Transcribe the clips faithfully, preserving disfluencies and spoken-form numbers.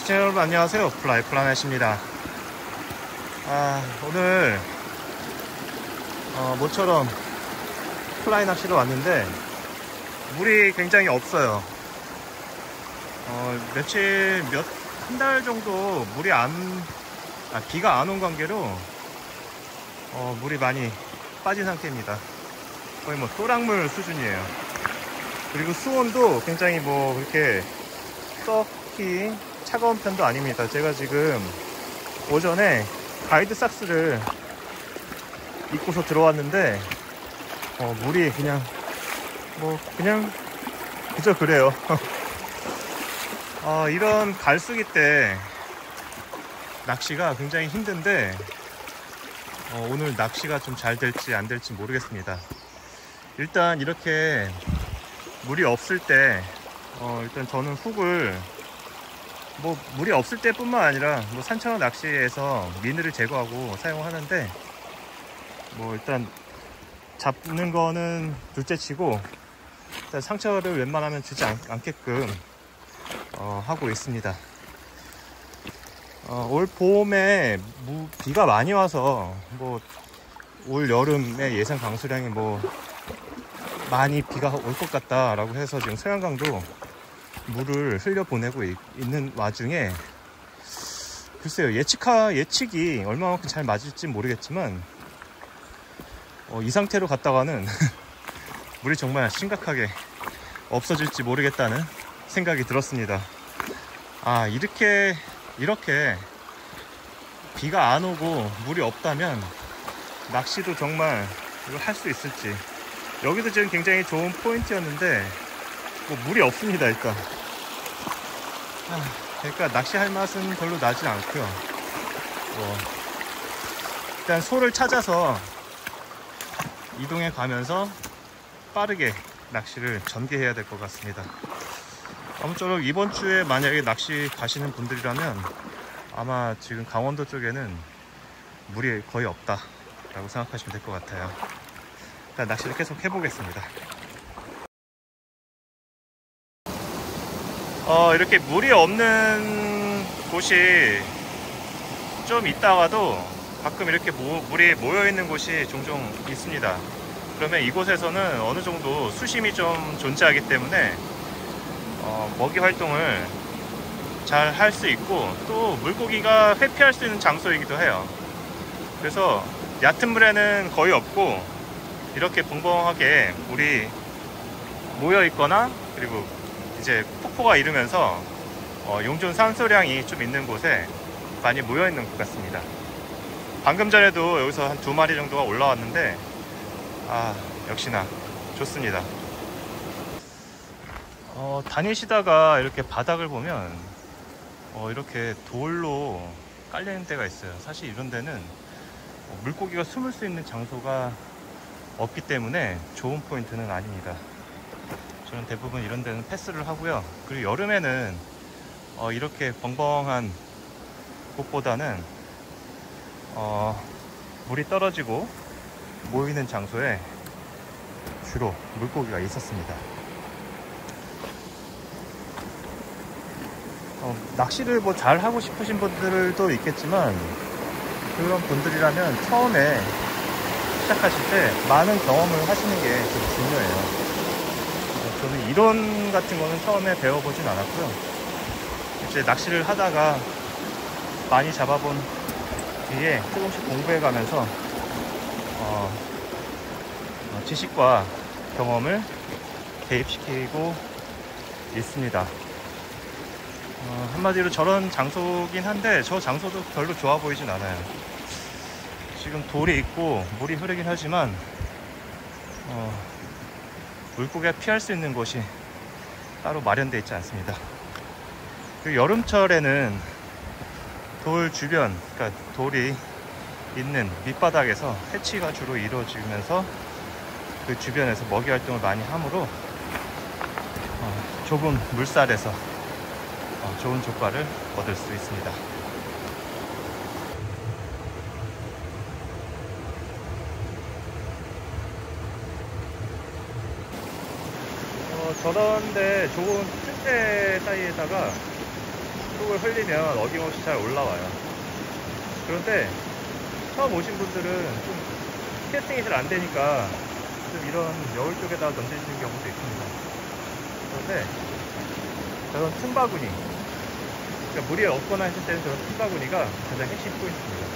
시청자 여러분 안녕하세요. 플라이 플라넷입니다. 아, 오늘 어, 모처럼 플라이 낚시로 왔는데 물이 굉장히 없어요. 어, 며칠 몇 한 달 정도 물이 안 아, 비가 안 온 관계로 어, 물이 많이 빠진 상태입니다. 거의 뭐 토락물 수준이에요. 그리고 수온도 굉장히 뭐 그렇게 썩히 차가운 편도 아닙니다. 제가 지금 오전에 가이드 삭스를 입고서 들어왔는데 어, 물이 그냥 뭐 그냥 그저 그래요. 어, 이런 갈수기 때 낚시가 굉장히 힘든데 어, 오늘 낚시가 좀 잘 될지 안 될지 모르겠습니다. 일단 이렇게 물이 없을 때 어, 일단 저는 훅을 뭐 물이 없을 때 뿐만 아니라 뭐 산천어 낚시에서 미느를 제거하고 사용하는데 뭐 일단 잡는 거는 둘째 치고 일단 상처를 웬만하면 주지 않, 않게끔 어, 하고 있습니다. 어, 올 봄에 무, 비가 많이 와서 뭐 올 여름에 예상 강수량이 뭐 많이 비가 올 것 같다 라고 해서 지금 서양강도 물을 흘려보내고 있, 있는 와중에 글쎄요, 예측하, 예측이 얼마만큼 잘 맞을지 모르겠지만 어, 이 상태로 갔다가는 물이 정말 심각하게 없어질지 모르겠다는 생각이 들었습니다. 아, 이렇게 이렇게 비가 안 오고 물이 없다면 낚시도 정말 이걸 할 수 있을지. 여기도 지금 굉장히 좋은 포인트였는데 뭐 물이 없습니다. 일단 아, 그러니까 낚시할 맛은 별로 나지 않고요. 뭐 일단 소를 찾아서 이동해 가면서 빠르게 낚시를 전개해야 될 것 같습니다. 아무쪼록 이번 주에 만약에 낚시 가시는 분들이라면 아마 지금 강원도 쪽에는 물이 거의 없다 라고 생각하시면 될 것 같아요. 일단 낚시를 계속 해보겠습니다. 어, 이렇게 물이 없는 곳이 좀 있다가도 가끔 이렇게 모, 물이 모여있는 곳이 종종 있습니다. 그러면 이곳에서는 어느 정도 수심이 좀 존재하기 때문에 어, 먹이 활동을 잘 할 수 있고 또 물고기가 회피할 수 있는 장소이기도 해요. 그래서 얕은 물에는 거의 없고 이렇게 벙벙하게 물이 모여 있거나 그리고 이제 폭포가 이르면서 어, 용존 산소량이 좀 있는 곳에 많이 모여 있는 것 같습니다. 방금 전에도 여기서 한 두 마리 정도가 올라왔는데 아, 역시나 좋습니다. 어, 다니시다가 이렇게 바닥을 보면 어, 이렇게 돌로 깔려 있는 데가 있어요. 사실 이런 데는 물고기가 숨을 수 있는 장소가 없기 때문에 좋은 포인트는 아닙니다. 저는 대부분 이런 데는 패스를 하고요. 그리고 여름에는 어, 이렇게 벙벙한 곳보다는 어, 물이 떨어지고 모이는 장소에 주로 물고기가 있었습니다. 어, 낚시를 뭐 잘 하고 싶으신 분들도 있겠지만 그런 분들이라면 처음에 시작하실 때 많은 경험을 하시는 게 좀 중요해요. 어, 저는 이론 같은 거는 처음에 배워보진 않았고요. 이제 낚시를 하다가 많이 잡아본 뒤에 조금씩 공부해 가면서 어, 어, 지식과 경험을 대입시키고 있습니다. 어, 한마디로 저런 장소긴 한데 저 장소도 별로 좋아 보이진 않아요. 지금 돌이 있고 물이 흐르긴 하지만 어, 물고기가 피할 수 있는 곳이 따로 마련되어 있지 않습니다. 그리고 여름철에는 돌 주변, 그러니까 돌이 있는 밑바닥에서 해치가 주로 이루어지면서 그 주변에서 먹이 활동을 많이 하므로 어, 좁은 물살에서 어, 좋은 조과를 얻을 수 있습니다. 어, 저런데 좋은 틈새 사이에다가 흙을 흘리면 어김없이 잘 올라와요. 그런데 처음 오신 분들은 좀 캐스팅이 잘 안 되니까 좀 이런 여울 쪽에다 던지시는 경우도 있습니다. 그런데 저런 틈바구니, 그러니까 물이 없거나 했을 때는 저런 틈바구니가 가장 핵심 포인트입니다.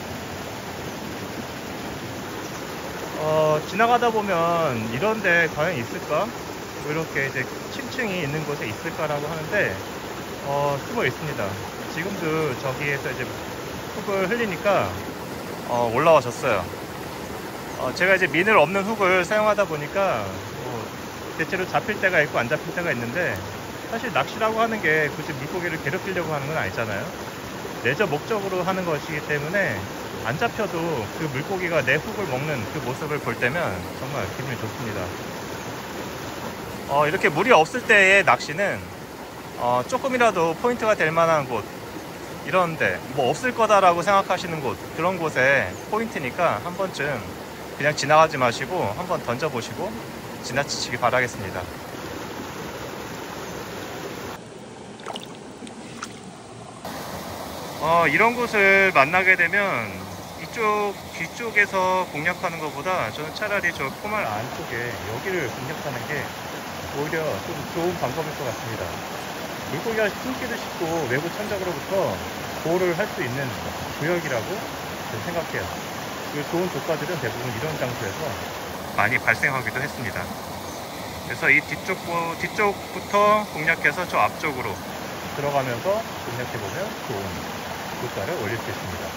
어, 지나가다 보면 이런데 과연 있을까? 뭐 이렇게 이제 층층이 있는 곳에 있을까라고 하는데 어, 숨어 있습니다. 지금도 저기에서 이제 흙을 흘리니까 어, 올라와졌어요. 어, 제가 이제 미늘 없는 훅을 사용하다 보니까 뭐 대체로 잡힐 때가 있고 안 잡힐 때가 있는데, 사실 낚시라고 하는 게 굳이 물고기를 괴롭히려고 하는 건 아니잖아요. 레저 목적으로 하는 것이기 때문에 안 잡혀도 그 물고기가 내 훅을 먹는 그 모습을 볼 때면 정말 기분이 좋습니다. 어, 이렇게 물이 없을 때의 낚시는 어, 조금이라도 포인트가 될 만한 곳, 이런데 뭐 없을 거다라고 생각하시는 곳, 그런 곳에 포인트니까 한 번쯤 그냥 지나가지 마시고 한번 던져보시고 지나치시기 바라겠습니다. 어, 이런 곳을 만나게 되면 이쪽 뒤쪽에서 공략하는 것보다 저는 차라리 저 포말 안쪽에 여기를 공략하는 게 오히려 좀 좋은 방법일 것 같습니다. 물고기가 숨기도 쉽고 외부 천적으로부터 보호를 할 수 있는 구역이라고 저는 생각해요. 그 좋은 조과들은 대부분 이런 장소에서 많이 발생하기도 했습니다. 그래서 이 뒤쪽, 뒤쪽부터 공략해서 저 앞쪽으로 들어가면서 공략해보면 좋은 조과를 올릴 수 있습니다.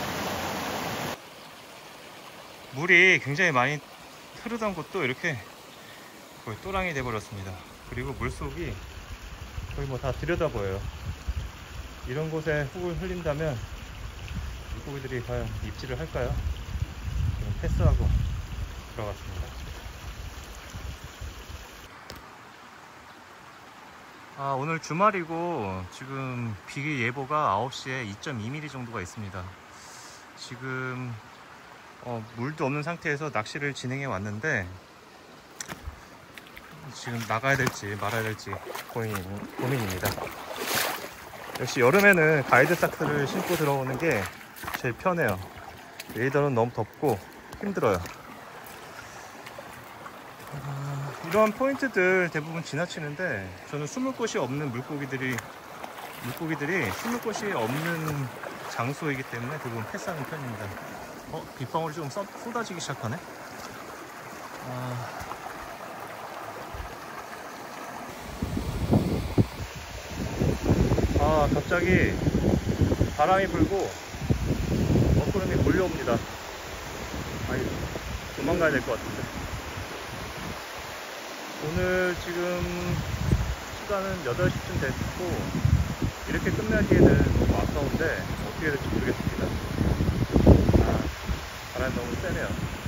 물이 굉장히 많이 흐르던 곳도 이렇게 거의 또랑이 돼버렸습니다. 그리고 물속이 거의 뭐 다 들여다 보여요. 이런 곳에 흙을 흘린다면 물고기들이 과연 입질을 할까요? 패스하고 들어갔습니다. 아, 오늘 주말이고 지금 비 예보가 아홉 시에 이 점 이 밀리미터 정도가 있습니다. 지금 어, 물도 없는 상태에서 낚시를 진행해 왔는데 지금 나가야 될지 말아야 될지 고민, 고민입니다. 역시 여름에는 가이드 삭스를 신고 들어오는 게 제일 편해요. 웨이더는 너무 덥고 힘들어요. 아, 이런 포인트들 대부분 지나치는데 저는 숨을 곳이 없는 물고기들이 물고기들이 숨을 곳이 없는 장소이기 때문에 대부분 패스하는 편입니다. 어? 빗방울이 좀 쏟, 쏟아지기 시작하네? 아... 아, 갑자기 바람이 불고 먹구름이 몰려옵니다. 아니, 도망가야 될 것 같은데. 오늘 지금 시간은 여덟 시쯤 됐고 이렇게 끝나기에는 너무 아까운데 어떻게 될지 모르겠습니다. 아, 바람이 너무 세네요.